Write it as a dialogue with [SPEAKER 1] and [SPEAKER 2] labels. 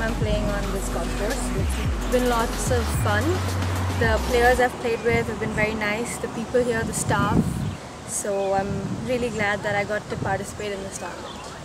[SPEAKER 1] I'm playing on this golf course. It's been lots of fun. The players I've played with have been very nice. The people here, the staff. So I'm really glad that I got to participate in this tournament.